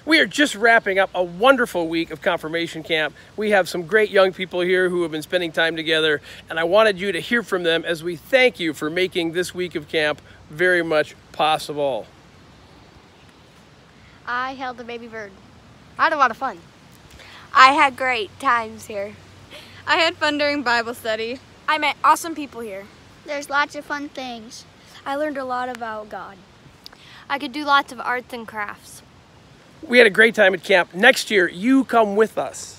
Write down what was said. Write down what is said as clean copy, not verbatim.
We are just wrapping up a wonderful week of confirmation camp. We have some great young people here who have been spending time together, and I wanted you to hear from them as we thank you for making this week of camp very much possible. I held a baby bird. I had a lot of fun. I had great times here. I had fun during Bible study. I met awesome people here. There's lots of fun things. I learned a lot about God. I could do lots of arts and crafts. We had a great time at camp. Next year, you come with us.